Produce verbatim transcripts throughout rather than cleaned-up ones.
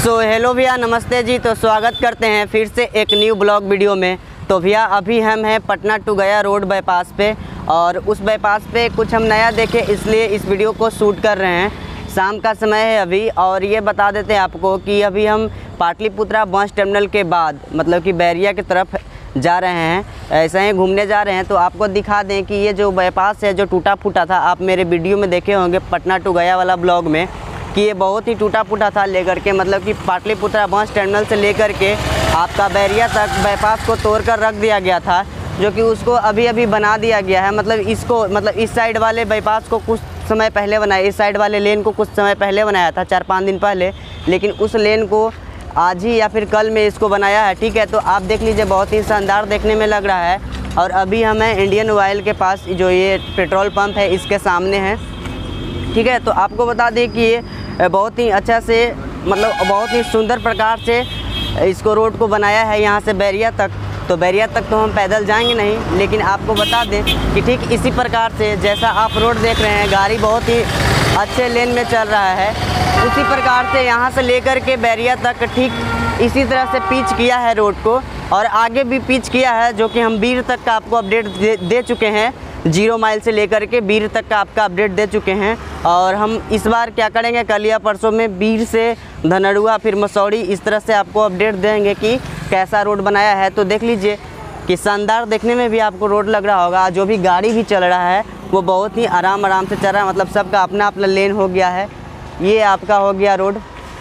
So hello भैया, नमस्ते जी। तो स्वागत करते हैं फिर से एक न्यू ब्लॉग वीडियो में। तो भैया अभी हम हैं Patna to Gaya road bypass पे, और उस बाईपास पे कुछ हम नया देखे इसलिए इस वीडियो को शूट कर रहे हैं। शाम का समय है अभी, और ये बता देते हैं आपको कि अभी हम पाटलिपुत्रा बस टर्मिनल के बाद मतलब कि बैरिया की तरफ जा रहे हैं, ऐसे ही घूमने जा रहे हैं। तो आपको दिखा दें कि ये जो बाईपास है जो टूटा फूटा था, आप मेरे वीडियो में देखे होंगे पटना टू गया वाला ब्लॉग में कि ये बहुत ही टूटा फूटा था, लेकर के मतलब कि पाटलिपुत्रा बस टर्मिनल से लेकर के आपका बैरिया तक बाईपास को तोड़ कर रख दिया गया था, जो कि उसको अभी अभी बना दिया गया है। मतलब इसको मतलब इस साइड वाले बाईपास को कुछ समय पहले बनाया, इस साइड वाले लेन को कुछ समय पहले बनाया था, चार पाँच दिन पहले, लेकिन उस लेन को आज ही या फिर कल में इसको बनाया है। ठीक है, तो आप देख लीजिए, बहुत ही शानदार देखने में लग रहा है। और अभी हमें इंडियन ऑयल के पास जो ये पेट्रोल पंप है इसके सामने है। ठीक है, तो आपको बता दें कि ये बहुत ही अच्छा से मतलब बहुत ही सुंदर प्रकार से इसको रोड को बनाया है यहाँ से बैरिया तक। तो बैरिया तक तो हम पैदल जाएंगे नहीं, लेकिन आपको बता दें कि ठीक इसी प्रकार से जैसा आप रोड देख रहे हैं, गाड़ी बहुत ही अच्छे लेन में चल रहा है, उसी प्रकार से यहाँ से लेकर के बैरिया तक ठीक इसी तरह से पिच किया है रोड को, और आगे भी पिच किया है, जो कि हम बीर तक का आपको अपडेट दे, दे चुके हैं। जीरो माइल से लेकर के बीर तक का आपका अपडेट दे चुके हैं। और हम इस बार क्या करेंगे, कल या परसों में बीर से धनरुआ फिर मसौड़ी इस तरह से आपको अपडेट देंगे कि कैसा रोड बनाया है। तो देख लीजिए कि शानदार देखने में भी आपको रोड लग रहा होगा। जो भी गाड़ी भी चल रहा है वो बहुत ही आराम आराम से चल रहा है, मतलब सबका अपना अपना लेन हो गया है। ये आपका हो गया रोड।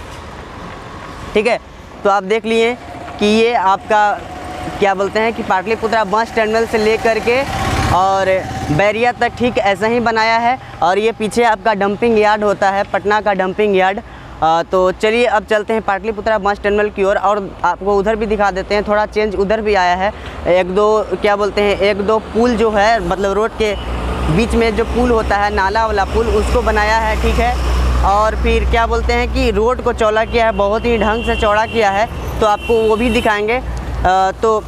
ठीक है, तो आप देख लिए कि ये आपका क्या बोलते हैं कि पाटलिपुत्रा बस टर्मिनल से लेकर के और बैरिया तक ठीक ऐसा ही बनाया है। और ये पीछे आपका डंपिंग यार्ड होता है, पटना का डंपिंग यार्ड। तो चलिए अब चलते हैं पाटलिपुत्रा बस टर्मिनल की ओर, और, और आपको उधर भी दिखा देते हैं। थोड़ा चेंज उधर भी आया है, एक दो क्या बोलते हैं एक दो पुल जो है, मतलब रोड के बीच में जो पुल होता है, नाला वाला पुल, उसको बनाया है। ठीक है, और फिर क्या बोलते हैं कि रोड को चौड़ा किया है, बहुत ही ढंग से चौड़ा किया है, तो आपको वो भी दिखाएंगे। तो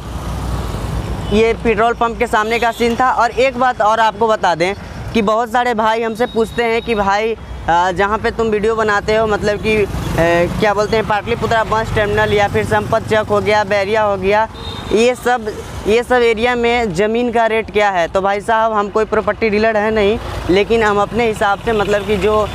ये पेट्रोल पंप के सामने का सीन था। और एक बात और आपको बता दें कि बहुत सारे भाई हमसे पूछते हैं कि भाई जहाँ पे तुम वीडियो बनाते हो, मतलब कि क्या बोलते हैं पाटलिपुत्रा बस टर्मिनल या फिर संपत चौक हो गया, बैरिया हो गया, ये सब ये सब एरिया में ज़मीन का रेट क्या है। तो भाई साहब, हम कोई प्रॉपर्टी डीलर है नहीं, लेकिन हम अपने हिसाब से मतलब कि जो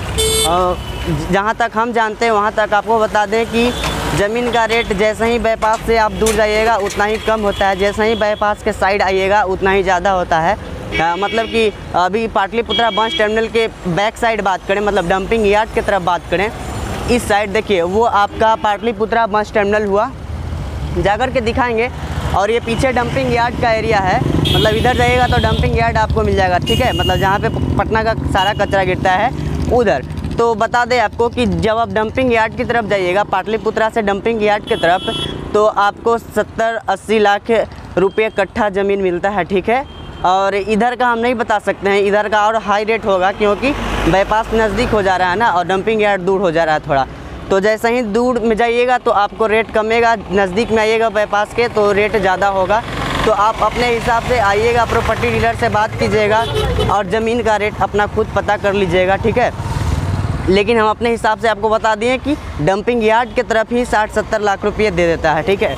जहाँ तक हम जानते हैं वहाँ तक आपको बता दें कि ज़मीन का रेट जैसे ही बाईपास से आप दूर जाइएगा उतना ही कम होता है, जैसे ही बाईपास के साइड आइएगा उतना ही ज़्यादा होता है। आ, मतलब कि अभी पाटलिपुत्रा बस टर्मिनल के बैक साइड बात करें, मतलब डंपिंग यार्ड की तरफ बात करें, इस साइड देखिए वो आपका पाटलिपुत्रा बस टर्मिनल हुआ, जाकर के दिखाएंगे। और ये पीछे डंपिंग यार्ड का एरिया है, मतलब इधर जाइएगा तो डंपिंग यार्ड आपको मिल जाएगा। ठीक है, मतलब जहाँ पे पटना का सारा कचरा गिरता है उधर। तो बता दें आपको कि जब आप डंपिंग यार्ड की तरफ जाइएगा, पाटलिपुत्रा से डंपिंग यार्ड की तरफ, तो आपको सत्तर अस्सी लाख रुपये कट्ठा ज़मीन मिलता है। ठीक है, और इधर का हम नहीं बता सकते हैं, इधर का और हाई रेट होगा, क्योंकि बाईपास नज़दीक हो जा रहा है ना, और डंपिंग यार्ड दूर हो जा रहा है थोड़ा। तो जैसे ही दूर में जाइएगा तो आपको रेट कमेगा, नज़दीक में आइएगा बाईपास के तो रेट ज़्यादा होगा। तो आप अपने हिसाब से आइएगा, प्रॉपर्टी डीलर से बात कीजिएगा और ज़मीन का रेट अपना खुद पता कर लीजिएगा। ठीक है, लेकिन हम अपने हिसाब से आपको बता दिए कि डंपिंग यार्ड की तरफ ही साठ सत्तर लाख रुपये दे देता है। ठीक है,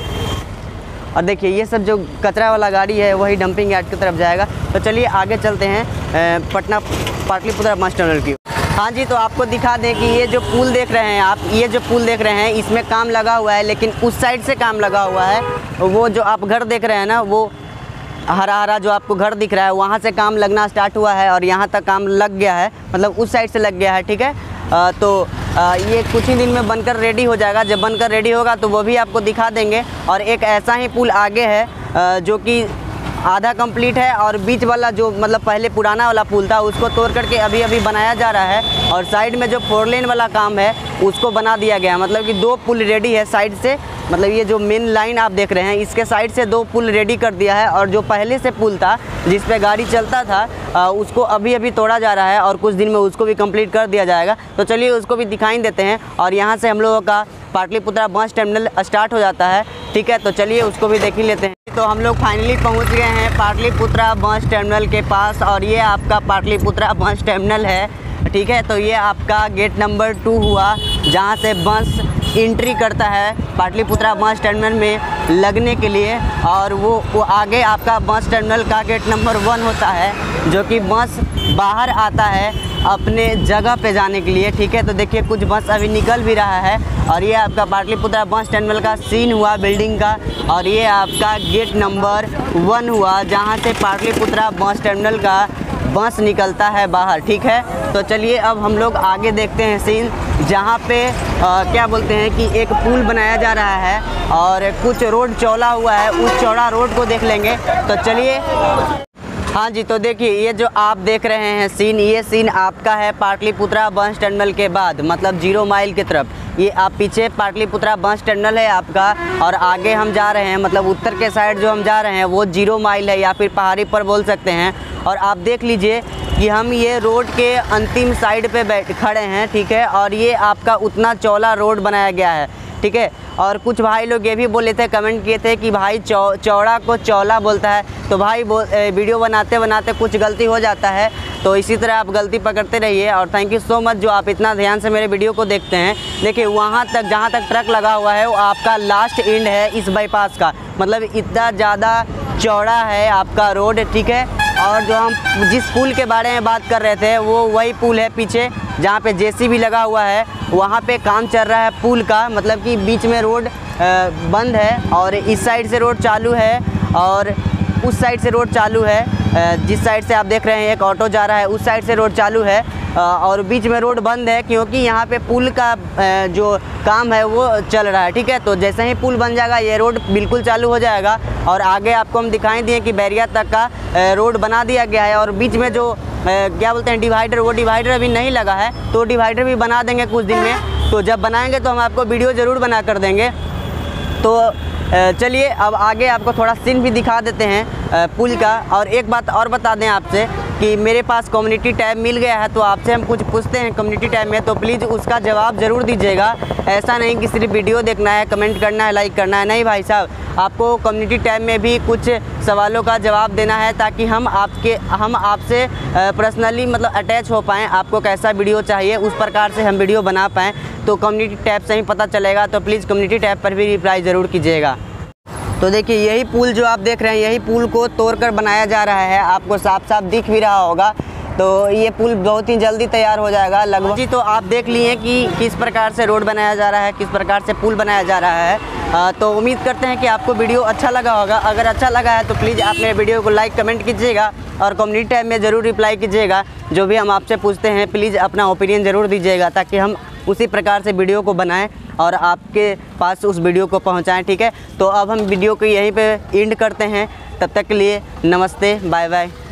और देखिए ये सब जो कचरा वाला गाड़ी है वही डंपिंग यार्ड की तरफ जाएगा। तो चलिए आगे चलते हैं पटना पाटलिपुत्रा बस टर्मिनल की। हाँ जी, तो आपको दिखा दें कि ये जो पुल देख रहे हैं आप, ये जो पुल देख रहे हैं इसमें काम लगा हुआ है, लेकिन उस साइड से काम लगा हुआ है। वो जो आप घर देख रहे हैं ना, वो हरा हरा जो आपको घर दिख रहा है, वहाँ से काम लगना स्टार्ट हुआ है और यहाँ तक काम लग गया है, मतलब उस साइड से लग गया है। ठीक है, आ, तो आ, ये कुछ ही दिन में बनकर रेडी हो जाएगा। जब बनकर रेडी होगा तो वो भी आपको दिखा देंगे। और एक ऐसा ही पुल आगे है आ, जो कि आधा कंप्लीट है, और बीच वाला जो मतलब पहले पुराना वाला पुल था उसको तोड़ करके अभी अभी बनाया जा रहा है। और साइड में जो फोर लेन वाला काम है उसको बना दिया गया, मतलब कि दो पुल रेडी है साइड से, मतलब ये जो मेन लाइन आप देख रहे हैं इसके साइड से दो पुल रेडी कर दिया है। और जो पहले से पुल था जिस पे गाड़ी चलता था आ, उसको अभी अभी तोड़ा जा रहा है, और कुछ दिन में उसको भी कंप्लीट कर दिया जाएगा। तो चलिए उसको भी दिखाई देते हैं, और यहाँ से हम लोगों का पाटलिपुत्रा बस टर्मिनल स्टार्ट हो जाता है। ठीक है, तो चलिए उसको भी देख ही लेते हैं। तो हम लोग फाइनली पहुँच गए हैं पाटलिपुत्रा बस टर्मिनल के पास, और ये आपका पाटलिपुत्रा बस टर्मिनल है। ठीक है, तो ये आपका गेट नंबर टू हुआ, जहाँ से बस एंट्री करता है पाटलिपुत्रा बस टर्मिनल में लगने के लिए, और वो, वो आगे आपका बस टर्मिनल का गेट नंबर वन होता है जो कि बस बाहर आता है अपने जगह पे जाने के लिए। ठीक है, तो देखिए कुछ बस अभी निकल भी रहा है, और ये आपका पाटलिपुत्रा बस टर्मिनल का सीन हुआ बिल्डिंग का, और ये आपका गेट नंबर वन हुआ जहाँ से पाटलिपुत्रा बस टर्मिनल का बस निकलता है बाहर। ठीक है, तो चलिए अब हम लोग आगे देखते हैं सीन, जहाँ पे आ, क्या बोलते हैं कि एक पुल बनाया जा रहा है और कुछ रोड चौड़ा हुआ है, उस चौड़ा रोड को देख लेंगे। तो चलिए, हाँ जी, तो देखिए ये जो आप देख रहे हैं सीन, ये सीन आपका है पाटलिपुत्रा बस टर्मिनल के बाद, मतलब जीरो माइल की तरफ। ये आप पीछे पाटलिपुत्रा बस टर्मिनल है आपका, और आगे हम जा रहे हैं, मतलब उत्तर के साइड जो हम जा रहे हैं वो जीरो माइल है या फिर पहाड़ी पर बोल सकते हैं। और आप देख लीजिए कि हम ये रोड के अंतिम साइड पे बैठ खड़े हैं। ठीक है, और ये आपका उतना चौड़ा रोड बनाया गया है। ठीक है, और कुछ भाई लोग ये भी बोले थे, कमेंट किए थे कि भाई चौ चौड़ा को चौला बोलता है। तो भाई वीडियो बनाते बनाते कुछ गलती हो जाता है, तो इसी तरह आप गलती पकड़ते रहिए। और थैंक यू सो मच जो आप इतना ध्यान से मेरे वीडियो को देखते हैं। देखिए वहाँ तक जहाँ तक ट्रक लगा हुआ है वो आपका लास्ट एंड है इस बाईपास का, मतलब इतना ज़्यादा चौड़ा है आपका रोड। ठीक है, और जो हम जिस पुल के बारे में बात कर रहे थे वो वही पुल है पीछे, जहाँ पे जेसीबी लगा हुआ है, वहाँ पे काम चल रहा है पुल का, मतलब कि बीच में रोड बंद है और इस साइड से रोड चालू है और उस साइड से रोड चालू है। जिस साइड से आप देख रहे हैं एक ऑटो जा रहा है, उस साइड से रोड चालू है और बीच में रोड बंद है, क्योंकि यहाँ पे पुल का जो काम है वो चल रहा है। ठीक है, तो जैसे ही पुल बन जाएगा ये रोड बिल्कुल चालू हो जाएगा, और आगे आपको हम दिखाई दिए कि बैरिया तक का रोड बना दिया गया है। और बीच में जो क्या बोलते हैं डिवाइडर, वो डिवाइडर अभी नहीं लगा है, तो डिवाइडर भी बना देंगे कुछ दिन में। तो जब बनाएंगे तो हम आपको वीडियो ज़रूर बना कर देंगे। तो चलिए अब आगे आपको थोड़ा सीन भी दिखा देते हैं पुल का। और एक बात और बता दें आपसे कि मेरे पास कम्युनिटी टैब मिल गया है, तो आपसे हम कुछ पूछते हैं कम्युनिटी टैब में, तो प्लीज़ उसका जवाब ज़रूर दीजिएगा। ऐसा नहीं कि सिर्फ वीडियो देखना है, कमेंट करना है, लाइक करना है, नहीं भाई साहब, आपको कम्युनिटी टैब में भी कुछ सवालों का जवाब देना है, ताकि हम आपके हम आपसे पर्सनली मतलब अटैच हो पाएँ। आपको कैसा वीडियो चाहिए उस प्रकार से हम वीडियो बना पाएँ, तो कम्युनिटी टैब से ही पता चलेगा। तो प्लीज़ कम्युनिटी टैब पर भी रिप्लाई ज़रूर कीजिएगा। तो देखिए यही पुल जो आप देख रहे हैं, यही पुल को तोड़कर बनाया जा रहा है, आपको साफ साफ दिख भी रहा होगा। तो ये पुल बहुत ही जल्दी तैयार हो जाएगा लगभग जी। तो आप देख लिए कि किस प्रकार से रोड बनाया जा रहा है, किस प्रकार से पुल बनाया जा रहा है। आ, तो उम्मीद करते हैं कि आपको वीडियो अच्छा लगा होगा। अगर अच्छा लगा है तो प्लीज़ आप मेरे वीडियो को लाइक कमेंट कीजिएगा और कम्युनिटी टैब में ज़रूर रिप्लाई कीजिएगा। जो भी हम आपसे पूछते हैं प्लीज़ अपना ओपिनियन ज़रूर दीजिएगा, ताकि हम उसी प्रकार से वीडियो को बनाएं और आपके पास उस वीडियो को पहुंचाएं। ठीक है, तो अब हम वीडियो को यहीं पे एंड करते हैं। तब तक के लिए नमस्ते, बाय बाय।